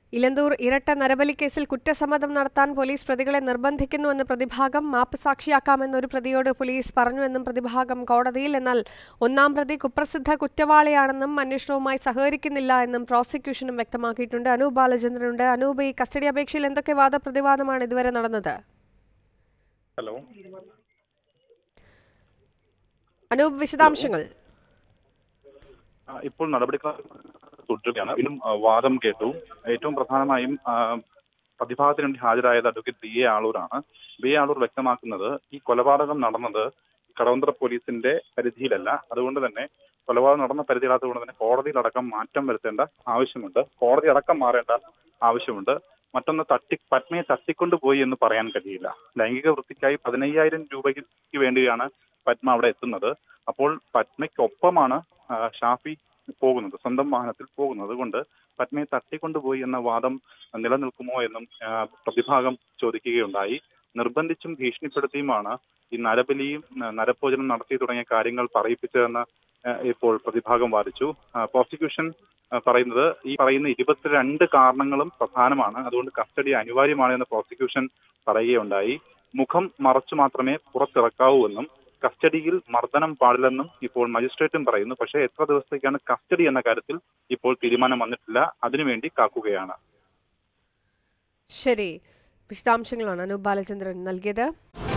ഇലന്തൂർ ഇരട്ട നരബലി കേസിൽ കുറ്റസമ്മതം നടത്താൻ പോലീസ് പ്രതികളെ നിർബന്ധിക്കുന്നുവെന്ന് പ്രതിഭാഗം മാപ്പ് സാക്ഷിയാക്കാമെന്നൊരു പ്രതിയോട് പോലീസ് പറഞ്ഞുവെന്നും പ്രതിഭാഗം കോടതിയിൽ. എന്നാൽ ഒന്നാം പ്രതി കുപ്രസിദ്ധ കുറ്റവാളിയാണെന്നും അന്വേഷണവുമായി സഹകരിക്കുന്നില്ല എന്നും പ്രോസിക്യൂഷനും വ്യക്തമാക്കിയിട്ടുണ്ട്. അനൂപ് ബാലചന്ദ്രനുണ്ട്. അനൂപ്, ഈ കസ്റ്റഡി അപേക്ഷയിൽ എന്തൊക്കെ വാദപ്രതിവാദമാണ് ഇതുവരെ നടന്നത്? ഹലോ അനൂപ്, വിശദാംശങ്ങൾ. ഇപ്പോൾ നടപടിക്രമം തുടരുകയാണ്. വീണ്ടും വാദം കേട്ടു. ഏറ്റവും പ്രധാനമായും പ്രതിഭാഗത്തിന് വേണ്ടി ഹാജരായത് അഡ്വക്കേറ്റ് ബി എ ആളൂരാണ്. ബി എ ആളൂർ വ്യക്തമാക്കുന്നത് ഈ കൊലപാതകം നടന്നത് കടവന്ത്ര പോലീസിന്റെ പരിധിയിലല്ല. അതുകൊണ്ട് തന്നെ കൊലപാതകം നടന്ന പരിധിയില്ലാത്തതുകൊണ്ട് തന്നെ കോടതിയിലടക്കം മാറ്റം വരുത്തേണ്ട ആവശ്യമുണ്ട്. കോടതി അടക്കം മാറേണ്ട ആവശ്യമുണ്ട്. മറ്റൊന്ന് പത്മയെ തട്ടിക്കൊണ്ടുപോയി എന്ന് പറയാൻ കഴിയില്ല. ലൈംഗിക വൃത്തിക്കായി 15,000 രൂപയ്ക്ക് വേണ്ടിയാണ് പത്മ അവിടെ എത്തുന്നത്. അപ്പോൾ പത്മയ്ക്കൊപ്പമാണ് ഷാഫി പോകുന്നത്, സ്വന്തം വാഹനത്തിൽ പോകുന്നത്. അതുകൊണ്ട് പത്മയെ തട്ടിക്കൊണ്ടുപോയി എന്ന വാദം നിലനിൽക്കുമോ എന്നും പ്രതിഭാഗം ചോദിക്കുകയുണ്ടായി. നിർബന്ധിച്ചും ഭീഷണിപ്പെടുത്തിയുമാണ് ഈ നരബലിയും നരഭോജനം നടത്തി തുടങ്ങിയ കാര്യങ്ങൾ പറയിപ്പിച്ചതെന്ന് ഇപ്പോൾ പ്രതിഭാഗം വാദിച്ചു. പ്രോസിക്യൂഷൻ പറയുന്നത് ഈ പറയുന്ന 22 കാരണങ്ങളും പ്രധാനമാണ്, അതുകൊണ്ട് കസ്റ്റഡി അനിവാര്യമാണ് എന്ന് പ്രോസിക്യൂഷൻ പറയുകയുണ്ടായി. മുഖം മറച്ചു മാത്രമേ പുറത്തിറക്കാവൂ എന്നും കസ്റ്റഡിയിൽ മർദ്ദനം പാടില്ലെന്നും ഇപ്പോൾ മജിസ്ട്രേറ്റും പറയുന്നു. പക്ഷേ എത്ര ദിവസത്തേക്കാണ് കസ്റ്റഡി എന്ന കാര്യത്തിൽ ഇപ്പോൾ തീരുമാനം വന്നിട്ടില്ല. അതിനുവേണ്ടി കാക്കുകയാണ്. ശരി, വിശദാംശങ്ങളാണ് അനൂപ് ബാലചന്ദ്രൻ നൽകിയത്.